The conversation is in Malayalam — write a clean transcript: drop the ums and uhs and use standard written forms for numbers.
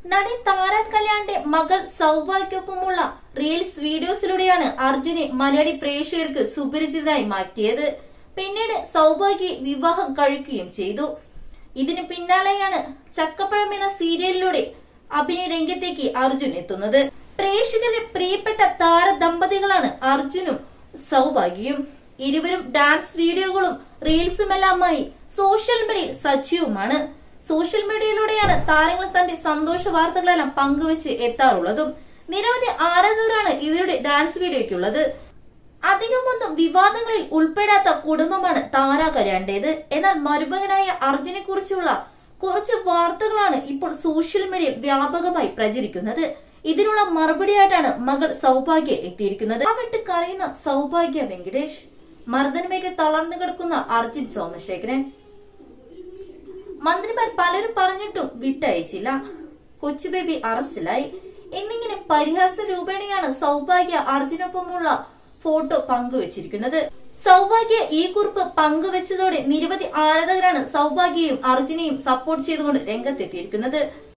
നടി താരാൻ കല്യാണിന്റെ മകൾ സൗഭാഗ്യക്കൊപ്പമുള്ള റീൽസ് വീഡിയോസിലൂടെയാണ് അർജുനെ മലയാളി പ്രേക്ഷകർക്ക് സുപരിചിതനായി മാറ്റിയത്. പിന്നീട് സൗഭാഗ്യ വിവാഹം കഴിക്കുകയും ചെയ്തു. ഇതിന് പിന്നാലെയാണ് ചക്കപ്പഴം എന്ന സീരിയലിലൂടെ അഭിനയ രംഗത്തേക്ക് അർജുൻ എത്തുന്നത്. പ്രേക്ഷകരുടെ പ്രിയപ്പെട്ട താരദമ്പതികളാണ് അർജുനും സൗഭാഗ്യയും. ഇരുവരും ഡാൻസ് വീഡിയോകളും റീൽസുമെല്ലാമായി സോഷ്യൽ മീഡിയയിൽ സജീവമാണ്. സോഷ്യൽ മീഡിയയിലൂടെയാണ് താരങ്ങൾ തന്റെ സന്തോഷ വാർത്തകളെല്ലാം പങ്കുവെച്ച് എത്താറുള്ളതും. നിരവധി ആരാധകരാണ് ഇവരുടെ ഡാൻസ് വീഡിയോയ്ക്കുള്ളത്. അധികമൊന്നും വിവാദങ്ങളിൽ ഉൾപ്പെടാത്ത കുടുംബമാണ് താര കല്യാണിന്റേത്. എന്നാൽ മരുമകനായ അർജുനെ കുറിച്ചുള്ള കുറച്ച് വാർത്തകളാണ് ഇപ്പോൾ സോഷ്യൽ മീഡിയയിൽ വ്യാപകമായി പ്രചരിക്കുന്നത്. ഇതിനുള്ള മറുപടിയായിട്ടാണ് മകൾ സൗഭാഗ്യ എത്തിയിരിക്കുന്നത്. വിട്ട് കരയുന്ന സൗഭാഗ്യ വെങ്കടേഷ്, മർദ്ദനമേറ്റ് തളർന്നു കിടക്കുന്ന അർജുൻ സോമശേഖരൻ. മന്ത്രിമാർ പലരും പറഞ്ഞിട്ടും വിട്ടയച്ചില്ല. കൊച്ചു ബേബി അറസ്റ്റിലായി എന്നിങ്ങനെ പരിഹാസ രൂപേണയാണ് സൗഭാഗ്യ അർജുനൊപ്പമുള്ള ഫോട്ടോ പങ്കുവച്ചിരിക്കുന്നത്. സൗഭാഗ്യ ഈ കുറിപ്പ് പങ്കുവച്ചതോടെ നിരവധി ആരാധകരാണ് സൗഭാഗ്യയും അർജുനെയും സപ്പോർട്ട് ചെയ്തുകൊണ്ട് രംഗത്തെത്തിയിരിക്കുന്നത്.